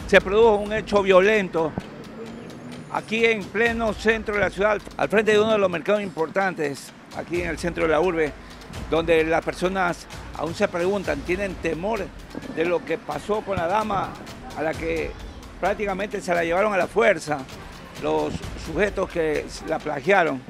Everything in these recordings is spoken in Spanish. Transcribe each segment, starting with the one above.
Se produjo un hecho violento aquí en pleno centro de la ciudad, al frente de uno de los mercados importantes, aquí en el centro de la urbe, donde las personas aún se preguntan, tienen temor de lo que pasó con la dama a la que prácticamente se la llevaron a la fuerza los sujetos que la plagiaron.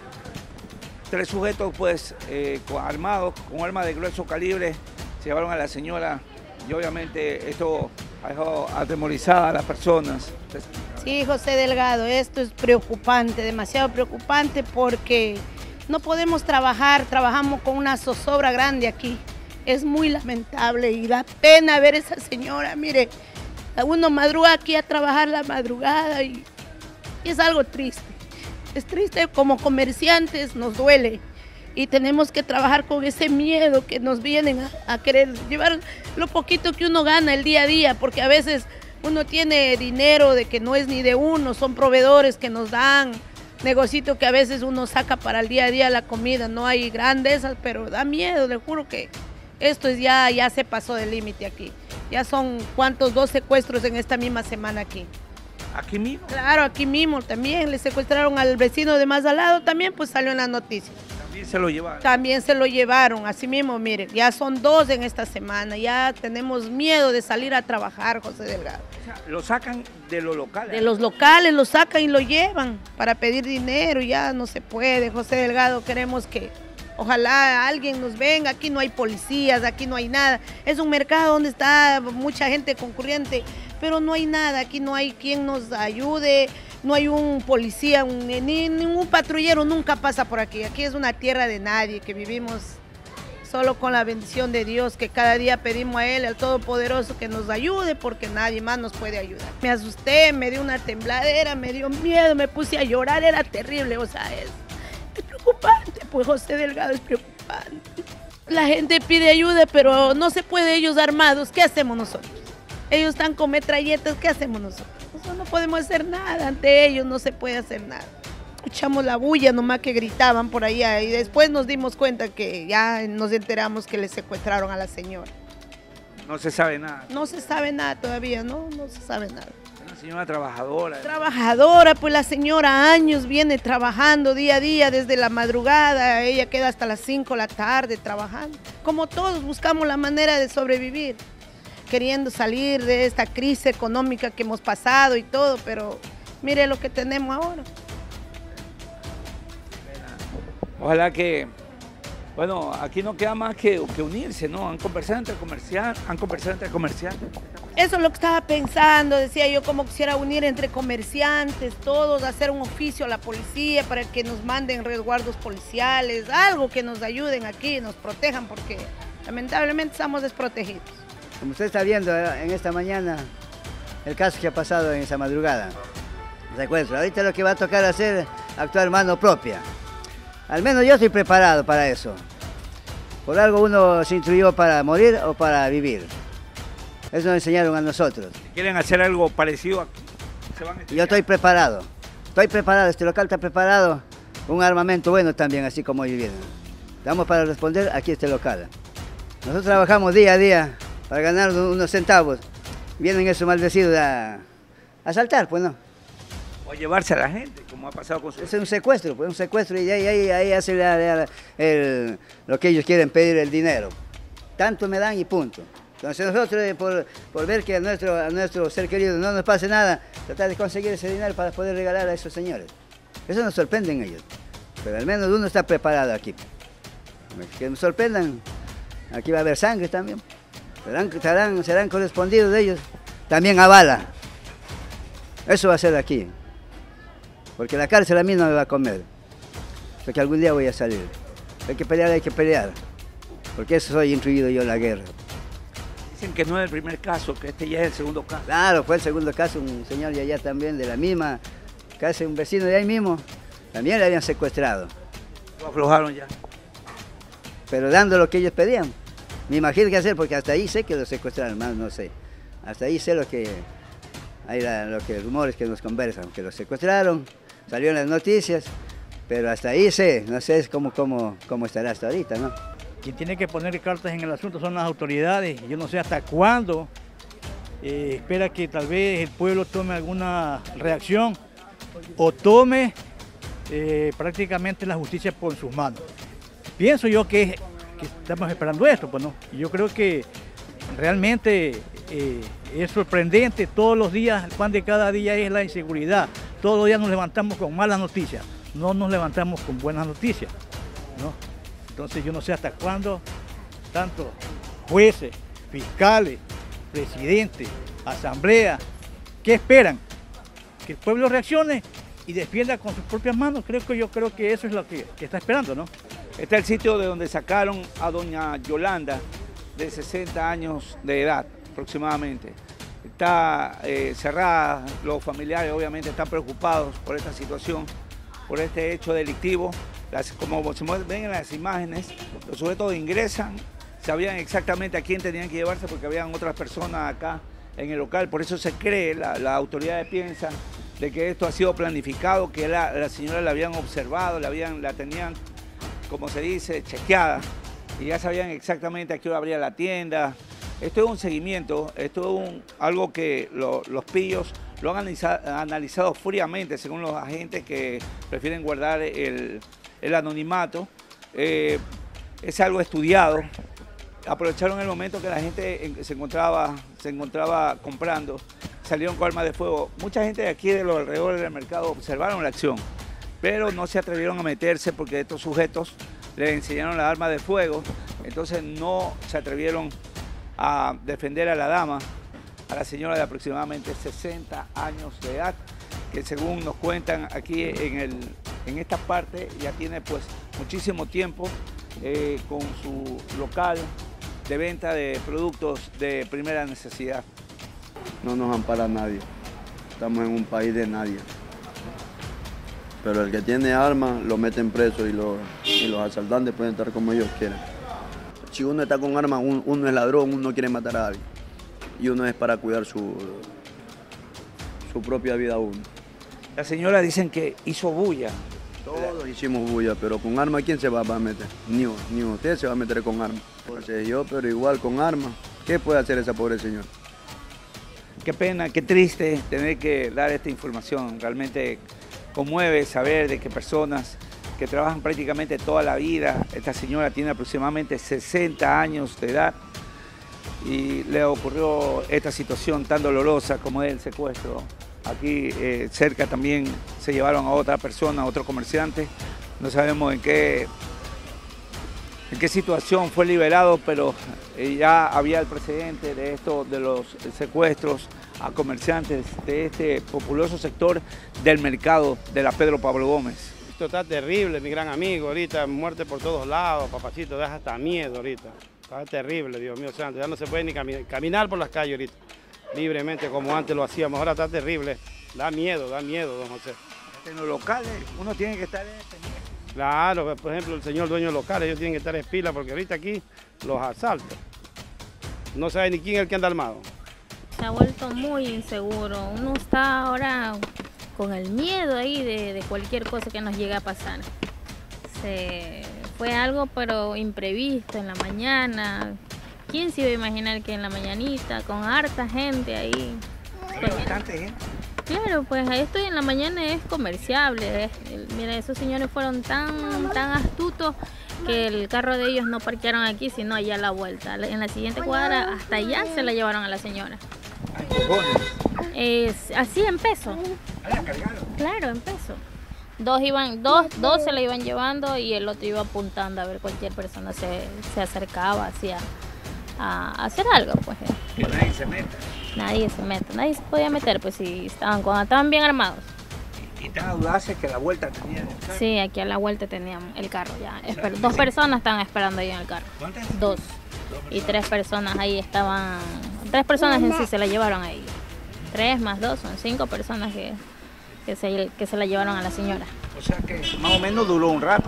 3 sujetos pues armados con armas de grueso calibre se llevaron a la señora y obviamente esto ha dejado atemorizada a las personas. Sí, José Delgado, esto es preocupante, demasiado preocupante porque no podemos trabajar, trabajamos con una zozobra grande aquí. Es muy lamentable y da pena ver a esa señora, mire, uno madruga aquí a trabajar la madrugada y es algo triste. Es triste, como comerciantes nos duele y tenemos que trabajar con ese miedo que nos vienen a querer llevar lo poquito que uno gana el día a día, porque a veces uno tiene dinero de que no es ni de uno, son proveedores que nos dan, negocito que a veces uno saca para el día a día la comida, no hay grandezas, pero da miedo, le juro que esto es ya se pasó del límite aquí. Ya son, ¿cuántos? 2 secuestros en esta misma semana aquí. ¿Aquí mismo? Claro, aquí mismo también, le secuestraron al vecino de más al lado, también pues salió en las noticias. También se lo llevaron. También se lo llevaron, así mismo, mire, ya son 2 en esta semana, ya tenemos miedo de salir a trabajar, José Delgado. O sea, lo sacan de los locales. De los locales lo sacan y lo llevan para pedir dinero, ya no se puede, José Delgado, queremos que ojalá alguien nos venga, aquí no hay policías, aquí no hay nada, es un mercado donde está mucha gente concurrente, pero no hay nada, aquí no hay quien nos ayude, no hay un policía, ningún patrullero nunca pasa por aquí. Aquí es una tierra de nadie, que vivimos solo con la bendición de Dios, que cada día pedimos a Él, al Todopoderoso, que nos ayude, porque nadie más nos puede ayudar. Me asusté, me dio una tembladera, me dio miedo, me puse a llorar, era terrible, o sea, es preocupante, pues José Delgado, es preocupante. La gente pide ayuda, pero no se puede, ellos armados, ¿qué hacemos nosotros? Ellos están con metralletas, ¿qué hacemos nosotros? Nosotros no podemos hacer nada, ante ellos no se puede hacer nada. Escuchamos la bulla nomás que gritaban por allá y después nos dimos cuenta que ya nos enteramos que le secuestraron a la señora. No se sabe nada. No se sabe nada todavía, no se sabe nada. Una señora trabajadora. Trabajadora, pues la señora años viene trabajando día a día desde la madrugada, ella queda hasta las 5 de la tarde trabajando. Como todos buscamos la manera de sobrevivir, queriendo salir de esta crisis económica que hemos pasado y todo, pero mire lo que tenemos ahora. Ojalá que, bueno, aquí no queda más que unirse, ¿no? Han conversado entre comerciantes. Eso es lo que estaba pensando, decía yo, cómo quisiera unir entre comerciantes, todos, hacer un oficio a la policía para que nos manden resguardos policiales, algo que nos ayuden aquí, nos protejan, porque lamentablemente estamos desprotegidos. Como usted está viendo en esta mañana, el caso que ha pasado en esa madrugada, secuestro. Ahorita lo que va a tocar hacer es actuar mano propia. Al menos yo estoy preparado para eso. Por algo uno se instruyó para morir o para vivir. Eso nos enseñaron a nosotros. Si quieren hacer algo parecido aquí, se van a Yo estoy preparado, este local está preparado, un armamento bueno también, así como ellos vienen. Estamos para responder aquí este local. Nosotros trabajamos día a día para ganar unos centavos. Vienen esos maldecidos a asaltar, pues no. O a llevarse a la gente, como ha pasado con su... Es un secuestro, pues un secuestro y ahí hacen lo que ellos quieren pedir, el dinero. Tanto me dan y punto. Entonces nosotros, por ver que a nuestro ser querido no nos pase nada, tratar de conseguir ese dinero para poder regalar a esos señores. Eso nos sorprende en ellos. Pero al menos uno está preparado aquí. Que nos sorprendan, aquí va a haber sangre también. Serán correspondidos de ellos. También a bala. Eso va a ser aquí. Porque la cárcel a mí no me va a comer. Porque algún día voy a salir. Hay que pelear. Porque eso soy instruido yo en la guerra. Dicen que no es el primer caso, que este ya es el segundo caso. Claro, fue el segundo caso, un señor de allá también, de la misma, casi un vecino de ahí mismo, también le habían secuestrado. Lo aflojaron ya. Pero dando lo que ellos pedían. Me imagino qué hacer, porque hasta ahí sé que lo secuestraron, más no sé. Hasta ahí sé lo que rumores que nos conversan, que lo secuestraron, salió en las noticias, pero hasta ahí sé, no sé cómo estará hasta ahorita, ¿no? Quien tiene que poner cartas en el asunto son las autoridades. Yo no sé hasta cuándo espera que tal vez el pueblo tome alguna reacción o tome prácticamente la justicia por sus manos. Pienso yo que estamos esperando esto, pues no. Y yo creo que realmente es sorprendente, todos los días, el pan de cada día es la inseguridad. Todos los días nos levantamos con malas noticias, no nos levantamos con buenas noticias, ¿no? Entonces yo no sé hasta cuándo tanto jueces, fiscales, presidentes, asamblea, ¿qué esperan? Que el pueblo reaccione y defienda con sus propias manos. Yo creo que eso es lo que está esperando, ¿no? Este es el sitio de donde sacaron a doña Yolanda, de 60 años de edad aproximadamente. Está cerrada, los familiares obviamente están preocupados por esta situación, por este hecho delictivo. Como se ven en las imágenes, los sujetos ingresan, sabían exactamente a quién tenían que llevarse porque habían otras personas acá en el local, por eso se cree, las autoridades piensan de que esto ha sido planificado, que la señora la habían observado, la tenían, como se dice, chequeada, y ya sabían exactamente a qué hora abría la tienda. Esto es un seguimiento, esto es algo que los pillos lo han analizado fríamente, según los agentes que prefieren guardar el anonimato. Es algo estudiado. Aprovecharon el momento que la gente se encontraba comprando, salieron con armas de fuego. Mucha gente de aquí, de los alrededores del mercado, observaron la acción, pero no se atrevieron a meterse porque estos sujetos les enseñaron las armas de fuego, entonces no se atrevieron a defender a la dama, a la señora de aproximadamente 60 años de edad, que según nos cuentan aquí en esta parte ya tiene pues muchísimo tiempo con su local de venta de productos de primera necesidad. No nos ampara nadie, estamos en un país de nadie. Pero el que tiene armas lo meten preso y los asaltantes pueden estar como ellos quieran. Si uno está con armas, uno es ladrón, uno quiere matar a alguien. Y uno es para cuidar su propia vida uno. La señora dicen que hizo bulla. Todos hicimos bulla, pero con armas ¿quién se va a meter? Ni usted se va a meter con armas. Entonces yo, pero igual con armas, ¿qué puede hacer esa pobre señora? Qué pena, qué triste tener que dar esta información. Realmente conmueve saber de que personas que trabajan prácticamente toda la vida, esta señora tiene aproximadamente 60 años de edad y le ocurrió esta situación tan dolorosa como es el secuestro. Aquí cerca también se llevaron a otra persona, a otro comerciante. No sabemos en qué situación fue liberado, pero ya había el precedente de esto, de los secuestros a comerciantes de este populoso sector del mercado de la Pedro Pablo Gómez. Esto está terrible, mi gran amigo, ahorita muerte por todos lados, papacito, da hasta miedo ahorita. Está terrible, Dios mío santo, ya no se puede ni caminar por las calles ahorita, libremente como antes lo hacíamos, ahora está terrible. Da miedo, don José. En los locales uno tiene que estar Claro, por ejemplo, el señor dueño local, ellos tienen que estar en pila porque ahorita aquí los asaltan. No sabe ni quién es el que anda armado. Se ha vuelto muy inseguro. Uno está ahora con el miedo ahí de cualquier cosa que nos llegue a pasar. Fue algo pero imprevisto en la mañana. ¿Quién se iba a imaginar que en la mañanita, con harta gente ahí? Bastante gente. Claro, pues esto en la mañana es comerciable. Mira, esos señores fueron tan astutos que el carro de ellos no parquearon aquí, sino allá a la vuelta. En la siguiente cuadra, hasta allá se la llevaron a la señora. Así en peso. ¿La cargaron? Claro, en peso. Dos se la iban llevando y el otro iba apuntando a ver cualquier persona se acercaba hacia a hacer algo, pues. Que nadie se meta. Nadie se podía meter, pues si cuando estaban bien armados. ¿Y te dudaste que a la vuelta tenían el carro? Sí, aquí a la vuelta tenían el carro ya. Dos personas estaban esperando ahí en el carro. ¿Cuántas? Dos. Y 3 personas ahí estaban. 3 personas en sí se la llevaron ahí. 3 más 2 son 5 personas que se la llevaron a la señora. O sea que más o menos duró un rato.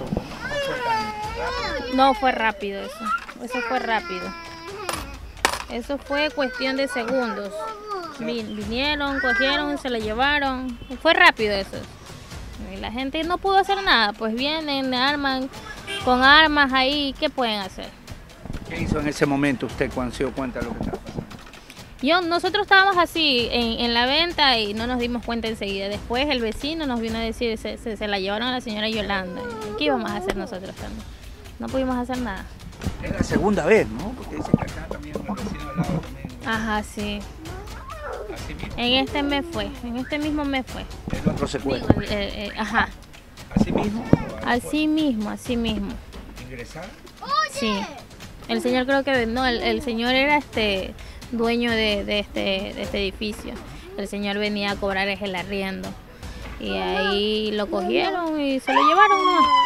No fue rápido eso. Eso fue rápido. Eso fue cuestión de segundos. Vinieron, cogieron, se la llevaron. Fue rápido eso. Y la gente no pudo hacer nada. Pues vienen, arman con armas ahí. ¿Qué pueden hacer? ¿Qué hizo en ese momento usted cuando se dio cuenta de lo que estaba pasando? Nosotros estábamos así en la venta y no nos dimos cuenta enseguida. Después el vecino nos vino a decir, se la llevaron a la señora Yolanda. ¿Qué íbamos a hacer nosotros también? No pudimos hacer nada. Es la segunda vez, ¿no? Porque dicen que acá también un vecino al lado también. Ajá, sí. Así mismo. En este mismo mes fue. El otro secuestro. Ajá. Así mismo. Así mismo. ¿Ingresar? Sí. El señor creo que, no, el señor era dueño de este edificio. El señor venía a cobrar el arriendo. Y ahí lo cogieron y se lo llevaron,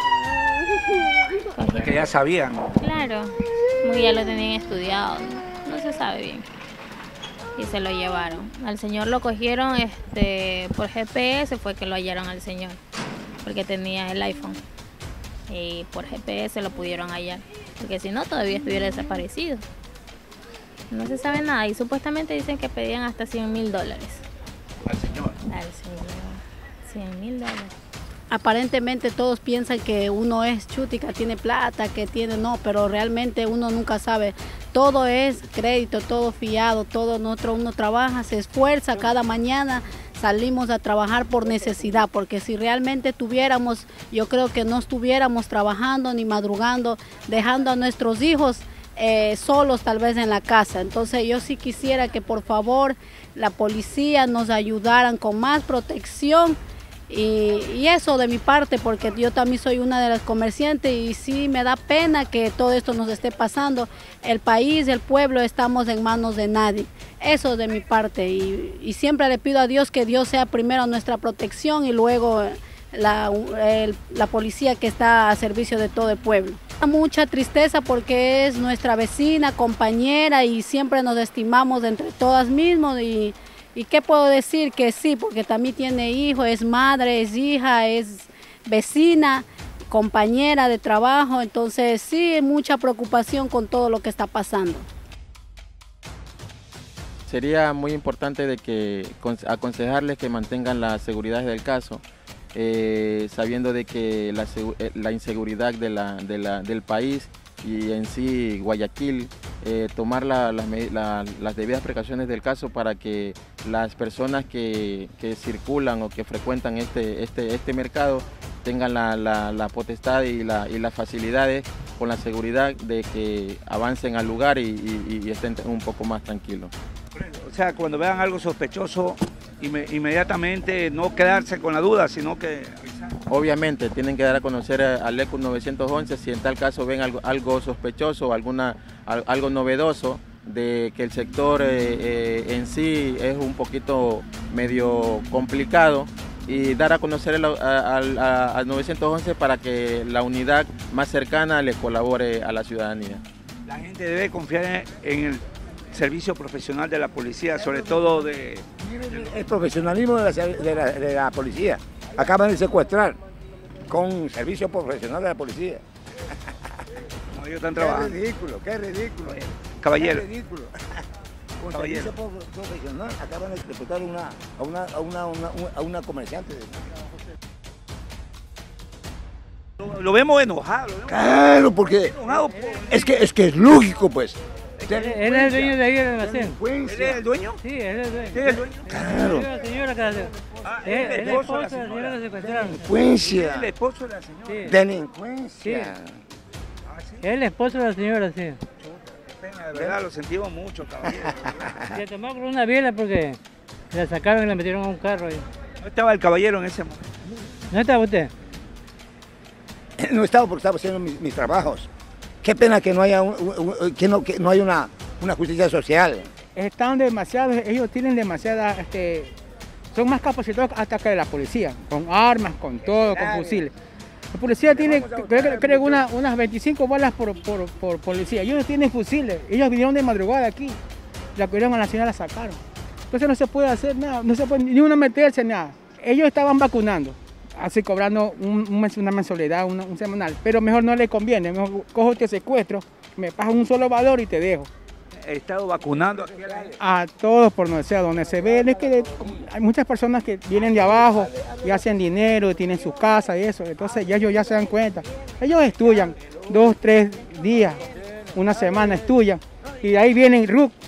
¿no? Que ya sabían. Claro, ya lo tenían estudiado, no se sabe bien. Y se lo llevaron. Al señor lo cogieron por GPS, fue que lo hallaron al señor, porque tenía el iPhone. Y por GPS lo pudieron hallar, porque si no todavía estuviera desaparecido. No se sabe nada y supuestamente dicen que pedían hasta $100,000. Al señor. Al señor, $100,000. Aparentemente todos piensan que uno es chútica, tiene plata, que tiene, no, pero realmente uno nunca sabe. Todo es crédito, todo fiado, todo uno trabaja, se esfuerza cada mañana, salimos a trabajar por necesidad, porque si realmente tuviéramos, yo creo que no estuviéramos trabajando ni madrugando, dejando a nuestros hijos solos tal vez en la casa. Entonces yo sí quisiera que por favor la policía nos ayudaran con más protección. Y eso de mi parte, porque yo también soy una de las comerciantes y sí me da pena que todo esto nos esté pasando. El país, el pueblo, estamos en manos de nadie. Eso de mi parte y siempre le pido a Dios que Dios sea primero nuestra protección y luego la policía que está a servicio de todo el pueblo. Mucha tristeza porque es nuestra vecina, compañera y siempre nos estimamos entre todas mismos ¿Y qué puedo decir? Que sí, porque también tiene hijo, es madre, es hija, es vecina, compañera de trabajo, entonces sí, mucha preocupación con todo lo que está pasando. Sería muy importante de que aconsejarles que mantengan la seguridad del caso, sabiendo de que la inseguridad del país y en sí Guayaquil, tomar las debidas precauciones del caso para que las personas que circulan o que frecuentan este mercado tengan la potestad y las facilidades con la seguridad de que avancen al lugar y estén un poco más tranquilos. O sea, cuando vean algo sospechoso, inmediatamente no quedarse con la duda, sino que avisar. Obviamente, tienen que dar a conocer al ECU 911 si en tal caso ven algo sospechoso o algo novedoso de que el sector en sí es un poquito medio complicado y dar a conocer al 911 para que la unidad más cercana le colabore a la ciudadanía. La gente debe confiar en el servicio profesional de la policía, sobre todo el profesionalismo de la policía. Acaban de secuestrar con servicio profesional de la policía. No, ellos están trabajando. Qué ridículo. Caballero. Qué ridículo. Con Caballero. servicio profesional acaban de secuestrar a una comerciante. Lo vemos enojado. Claro, porque es que es lógico, pues. Él es el dueño de ahí del almacén. ¿Él es el dueño? Sí, él es el dueño. ¿Quién es el dueño? Claro. La señora que él es el esposo de la señora que secuestraron. Delincuencia. ¿Es el esposo de la señora? Sí. Delincuencia. Sí. Es el esposo de la señora, sí. Qué pena, de verdad, lo sentimos mucho, caballero. Se tomó con una biela porque la sacaron y la metieron a un carro. ¿No estaba el caballero en ese momento? ¿No estaba usted? No estaba porque estaba haciendo mis trabajos. Qué pena que no haya, que no haya una justicia social. Están demasiados, ellos tienen demasiadas, son más capacitados hasta que la policía, con armas, con todo, con fusiles. La policía tiene, creo unas 25 balas por policía. Ellos tienen fusiles, ellos vinieron de madrugada aquí, la cogieron a la señora, la sacaron. Entonces no se puede hacer nada, no se puede ni uno meterse, nada. Ellos estaban vacunando, así cobrando una mensualidad, un semanal, pero mejor no le conviene, mejor cojo este secuestro, me pagan un solo valor y te dejo. He estado vacunando a todos por no sé, a donde se ve, es que hay muchas personas que vienen de abajo y hacen dinero, y tienen sus casas y eso, entonces ya ellos ya se dan cuenta. Ellos estudian 2, 3 días, una semana estudian y de ahí vienen RUC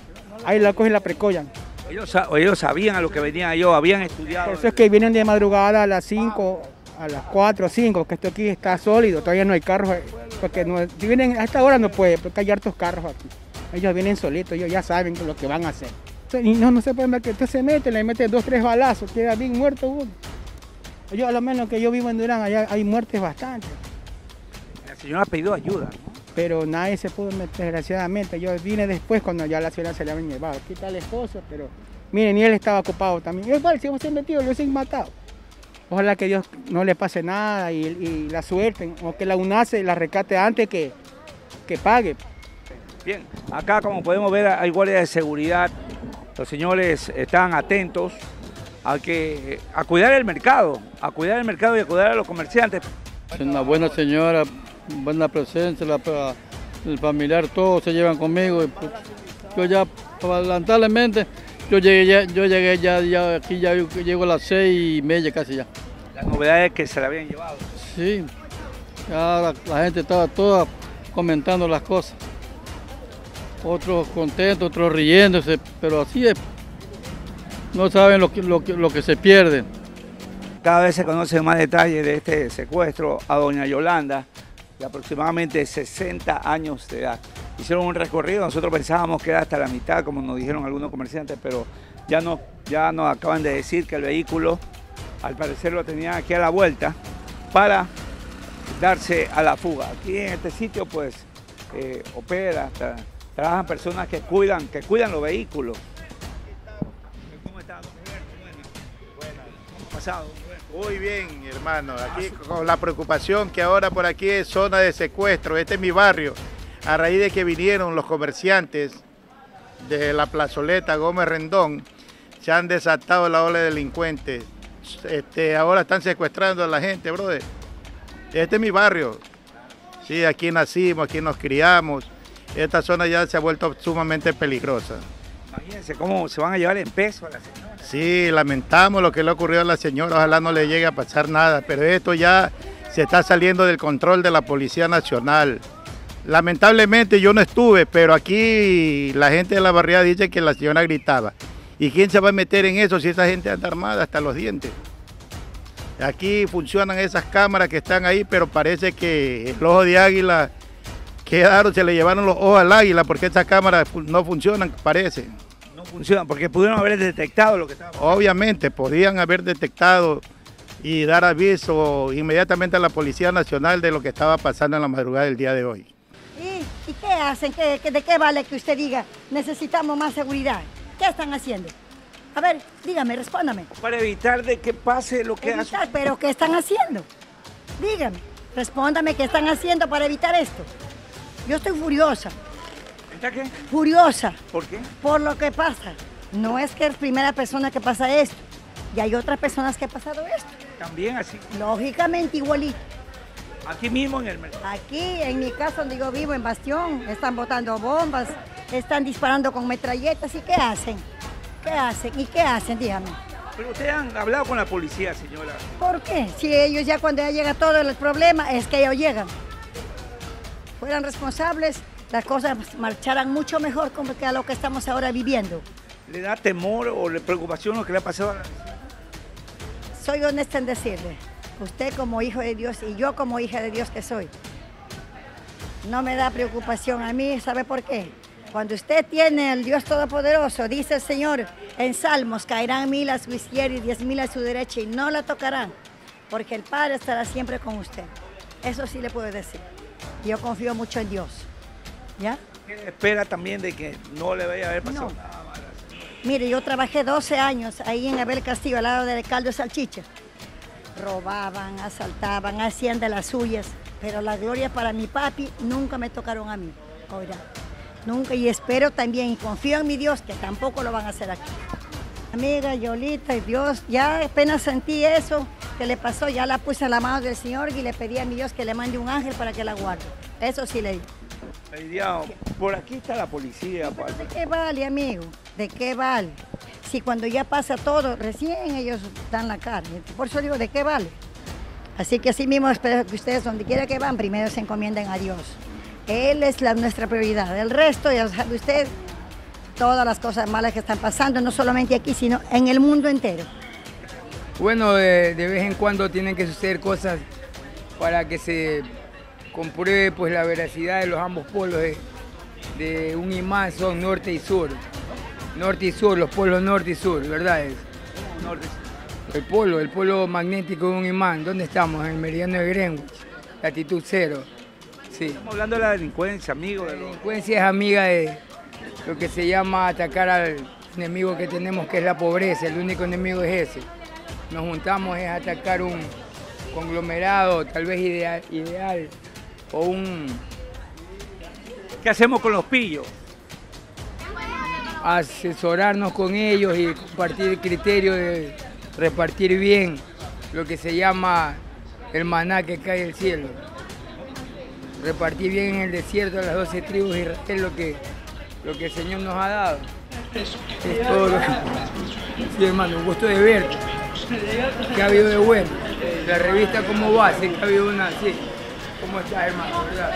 ahí la cogen y la precollan. Ellos sabían a lo que venían ellos, habían estudiado. Por eso es que vienen de madrugada a las 5, a las 4 o 5, que esto aquí está sólido, todavía no hay carros, porque no, si vienen a esta hora no puede, porque hay hartos carros aquí. Ellos vienen solitos, ellos ya saben lo que van a hacer. Y no se puede ver que usted se mete, le mete 2 o 3 balazos, queda bien muerto uno. Yo, a lo menos que yo vivo en Durán, allá hay muertes bastantes. La señora pidió ayuda, ¿no? Pero nadie se pudo meter, desgraciadamente. Yo vine después cuando ya la señora se le habían llevado. Aquí está el esposo, pero miren, y él estaba ocupado también. Igual, si hubiesen metido, lo hubiesen matado. Ojalá que Dios no le pase nada y la suelten, o que la UNACE la rescate antes que pague. Bien, acá como podemos ver hay guardias de seguridad. Los señores están atentos a cuidar el mercado, y a cuidar a los comerciantes. Es una buena señora, buena presencia, el familiar, todos se llevan conmigo. Y pues, yo ya, lamentablemente, yo llegué ya aquí, ya llego a las 6:30 casi ya. La novedad es que se la habían llevado. Sí, ya la gente estaba toda comentando las cosas. Otros contentos, otros riéndose, pero así es. No saben lo que se pierde. Cada vez se conocen más detalles de este secuestro a doña Yolanda, de aproximadamente 60 años de edad. Hicieron un recorrido, nosotros pensábamos que era hasta la mitad, como nos dijeron algunos comerciantes, pero ya nos acaban de decir que el vehículo, al parecer lo tenían aquí a la vuelta, para darse a la fuga. Aquí en este sitio, pues, trabajan personas que cuidan los vehículos. ¿Cómo está, don Roberto? ¿Cómo ha pasado? Muy bien, hermano. Aquí con la preocupación que ahora por aquí es zona de secuestro. Este es mi barrio. A raíz de que vinieron los comerciantes de la plazoleta Gómez Rendón, se han desatado la ola de delincuentes. Ahora están secuestrando a la gente, brother. Este es mi barrio. Sí, aquí nacimos, aquí nos criamos. Esta zona ya se ha vuelto sumamente peligrosa. Imagínense cómo se van a llevar en peso a la señora. Sí, lamentamos lo que le ocurrió a la señora, ojalá no le llegue a pasar nada, pero esto ya se está saliendo del control de la Policía Nacional. Lamentablemente yo no estuve, pero aquí la gente de la barriada dice que la señora gritaba. ¿Y quién se va a meter en eso si esa gente anda armada hasta los dientes? Aquí funcionan esas cámaras que están ahí, pero parece que el ojo de águila se le llevaron los ojos al águila porque esas cámaras no funcionan, parece. No funcionan porque pudieron haber detectado lo que estaba pasando. Obviamente, podían haber detectado y dar aviso inmediatamente a la Policía Nacional de lo que estaba pasando en la madrugada del día de hoy. ¿Y qué hacen? ¿De qué vale que usted diga necesitamos más seguridad? ¿Qué están haciendo? A ver, dígame, respóndame. Para evitar de que pase lo que hace. ¿Pero qué están haciendo? Dígame, respóndame qué están haciendo para evitar esto. Yo estoy furiosa. ¿Está qué? Furiosa. ¿Por qué? Por lo que pasa. No es que es primera persona que pasa esto. Y hay otras personas que ha pasado esto. También así. Lógicamente igualito. Aquí mismo en el mercado. Aquí, en mi casa donde yo vivo, en Bastión, están botando bombas, están disparando con metralletas. ¿Y qué hacen? ¿Qué hacen? ¿Y qué hacen? Dígame. Pero ustedes han hablado con la policía, señora. ¿Por qué? Si ellos ya cuando ya llega todo el problema, es que ellos llegan. Fueran responsables, las cosas marcharan mucho mejor que a lo que estamos ahora viviendo. ¿Le da temor o le preocupación lo que le ha pasado a la vecina? Soy honesta en decirle, usted como hijo de Dios y yo como hija de Dios que soy, no me da preocupación a mí, ¿sabe por qué? Cuando usted tiene al Dios Todopoderoso, dice el Señor en Salmos, caerán 1000 a su izquierda y 10.000 a su derecha y no la tocarán, porque el Padre estará siempre con usted. Eso sí le puedo decir. Yo confío mucho en Dios. ¿Ya? Espera también de que no le vaya a haber pasado nada malo. Mire, yo trabajé 12 años ahí en Abel Castillo, al lado del caldo de salchicha. Robaban, asaltaban, hacían de las suyas, pero la gloria para mi papi nunca me tocaron a mí. Oiga, nunca, y espero también, y confío en mi Dios, que tampoco lo van a hacer aquí. Amiga Yolita, Dios, ya apenas sentí eso que le pasó, ya la puse en la mano del Señor y le pedí a mi Dios que le mande un ángel para que la guarde. Eso sí le di. Por aquí está la policía. ¿De qué vale, amigo? ¿De qué vale? Si cuando ya pasa todo, recién ellos dan la cara. Por eso digo, ¿de qué vale? Así que así mismo espero que ustedes, donde quiera que van, primero se encomienden a Dios. Él es nuestra prioridad. El resto, ya sabe usted, todas las cosas malas que están pasando, no solamente aquí, sino en el mundo entero. Bueno, de vez en cuando tienen que suceder cosas para que se compruebe pues la veracidad de los ambos polos de un imán. Son norte y sur, los polos norte y sur, ¿verdad? El polo magnético de un imán. ¿Dónde estamos? En el meridiano de Greenwich, latitud 0. Sí. Estamos hablando de la delincuencia, amigo. La delincuencia es amiga de lo que se llama atacar al enemigo que tenemos, que es la pobreza. El único enemigo es ese. Nos juntamos es atacar un conglomerado, tal vez ideal o un... ¿Qué hacemos con los pillos? Asesorarnos con ellos y compartir el criterio de repartir bien lo que se llama el maná que cae del cielo. Repartir bien en el desierto a las 12 tribus de Israel lo que el Señor nos ha dado. Es todo lo que... Sí, hermano, un gusto de verte. ¿Qué ha habido de bueno? La revista ¿cómo va? Sé que ha habido una, sí. ¿Cómo estás, hermano? ¿Verdad?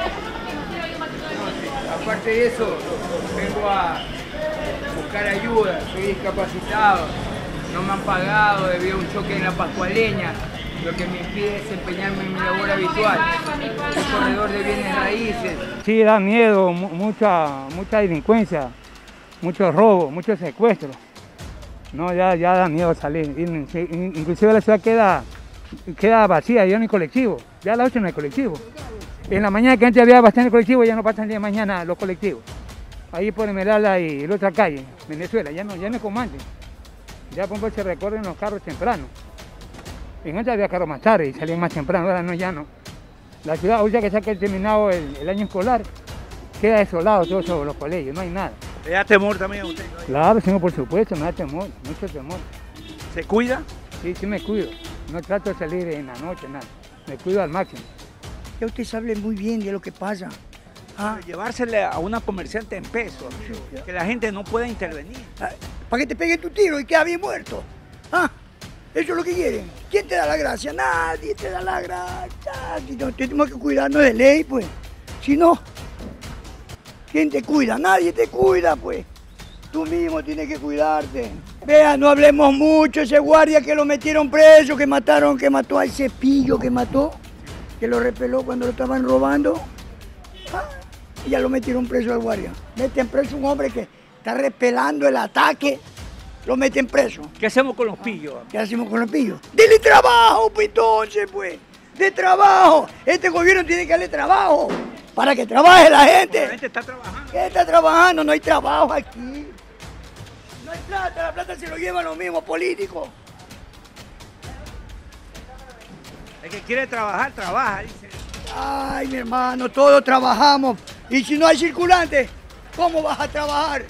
No, sí. Aparte de eso, vengo a buscar ayuda, soy discapacitado, no me han pagado debido a un choque en la Pascualeña, lo que me impide desempeñarme en mi labor habitual. Soy corredor de bienes raíces. Sí, da miedo, mucha delincuencia, mucho robo, mucho secuestro. No, ya da miedo salir. Inclusive la ciudad queda vacía, ya no hay colectivo. Ya a las 8 no hay colectivo. En la mañana que antes había bastante colectivo, ya no pasan el día de mañana los colectivos. Ahí por Esmeralda y la otra calle, Venezuela, ya no es como antes. Ya por ejemplo se recorren los carros temprano. En antes había carros más tarde y salían más temprano, ahora no, ya no. La ciudad, ahorita que se ha terminado el año escolar, queda desolado todo sobre los colegios, no hay nada. ¿Le da temor también a usted? Claro, señor, por supuesto, me da temor, mucho temor. ¿Se cuida? Sí, sí me cuido. No trato de salir en la noche, nada. Me cuido al máximo. Ya usted sabe muy bien de lo que pasa. Llevársele a una comerciante en pesos, que la gente no pueda intervenir. Para que te peguen tu tiro y queda bien muerto. Eso es lo que quieren. ¿Quién te da la gracia? Nadie te da la gracia. Tenemos que cuidarnos de ley, pues. Si no, ¿quién te cuida? Nadie te cuida, pues. Tú mismo tienes que cuidarte. Vea, no hablemos mucho. Ese guardia que lo metieron preso, que mató al Cepillo, que lo repeló cuando lo estaban robando. Y ya lo metieron preso al guardia. Meten preso a un hombre que está repelando el ataque. Lo meten preso. ¿Qué hacemos con los pillos? ¿Qué hacemos con los pillos? ¡Dele trabajo, pues entonces, pues! ¡De trabajo! Este gobierno tiene que darle trabajo para que trabaje la gente. La gente está trabajando. ¿Qué está trabajando? No hay trabajo aquí. No hay plata, la plata se lo llevan los mismos políticos. El que quiere trabajar, trabaja, dice. Ay, mi hermano, todos trabajamos. Y si no hay circulante, ¿cómo vas a trabajar?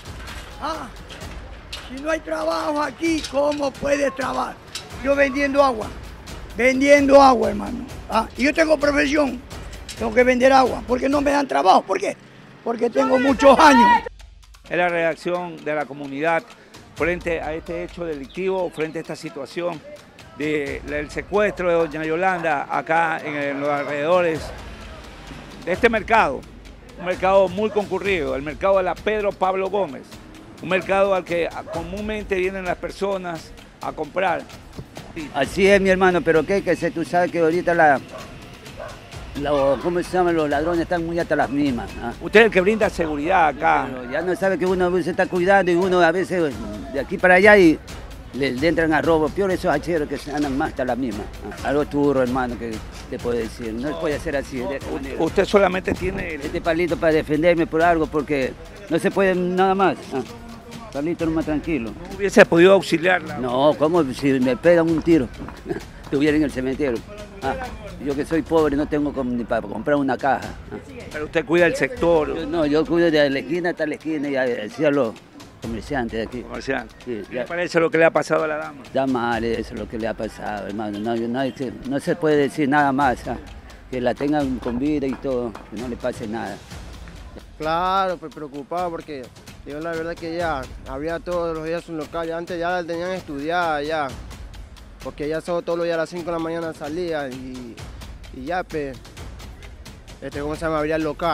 Si no hay trabajo aquí, ¿cómo puedes trabajar? Yo vendiendo agua, hermano. Y yo tengo profesión, tengo que vender agua, porque no me dan trabajo. ¿Por qué? Porque tengo muchos años. Es la reacción de la comunidad frente a este hecho delictivo, frente a esta situación del secuestro de doña Yolanda acá en los alrededores de este mercado. Un mercado muy concurrido, el mercado de la Pedro Pablo Gómez. Un mercado al que comúnmente vienen las personas a comprar. Así es, mi hermano, pero tú sabes que ahorita ¿cómo se llaman? Los ladrones están muy hasta las mismas. Usted es el que brinda seguridad acá. Pero ya no sabe que uno se está cuidando y uno a veces de aquí para allá y le entran a robo. Peor esos hacheros que se andan más hasta las mismas. Algo turro, hermano, que te puedo decir. No puede ser así. Usted solamente tiene este palito para defenderme por algo porque no se puede nada más. Palito nomás tranquilo. ¿No hubiese podido auxiliarla? No, ¿cómo? Si me pegan un tiro, estuviera en el cementerio. Yo que soy pobre no tengo ni para comprar una caja. Pero usted cuida el sector. Yo cuido de la esquina hasta la esquina y así a los comerciantes de aquí. Comerciantes. Sí, ¿qué le parece lo que le ha pasado a la dama? Está mal, eso es lo que le ha pasado, hermano. No se puede decir nada más. Que la tengan con vida y todo, que no le pase nada. Claro, pues preocupado porque yo la verdad que ya había todos los días un local, antes ya la tenían estudiada ya, porque ya todos los días a las 5 de la mañana salía y ya pues, ¿cómo se llama? Abría el local.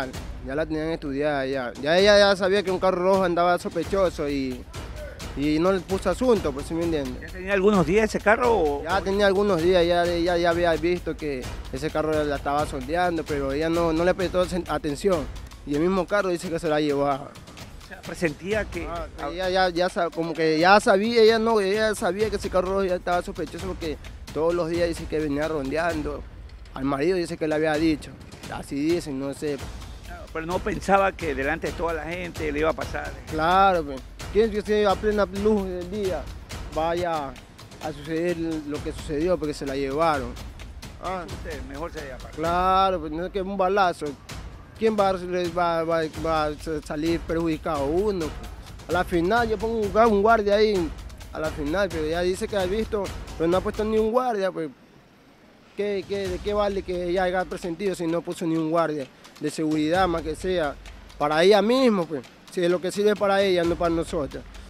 ya la tenían estudiada ya. Ya ella ya sabía que un carro rojo andaba sospechoso y no le puso asunto, pues, ¿sí me entiende? ¿Ya tenía algunos días ese carro? O... Ya tenía algunos días, ya había visto que ese carro la estaba sondeando, pero ella no le prestó atención. Y el mismo carro dice que se la llevaba. O sea, presentía que... como que ya sabía, ella sabía que ese carro rojo ya estaba sospechoso porque todos los días dice que venía rondeando. Al marido dice que le había dicho. Así dicen, no sé. Pero no pensaba que delante de toda la gente le iba a pasar. Claro, pues. ¿Quién que a plena luz del día vaya a suceder lo que sucedió porque se la llevaron? Usted mejor se lleva. Claro, pues no es que un balazo. ¿Quién va a salir perjudicado? Uno. A la final yo pongo un guardia ahí, a la final, pero ella dice que ha visto, pero no ha puesto ni un guardia, pues. ¿De qué vale que ella haya presentido si no puso ni un guardia de seguridad, más que sea para ella misma, pues? Si es lo que sirve para ella, no para nosotros.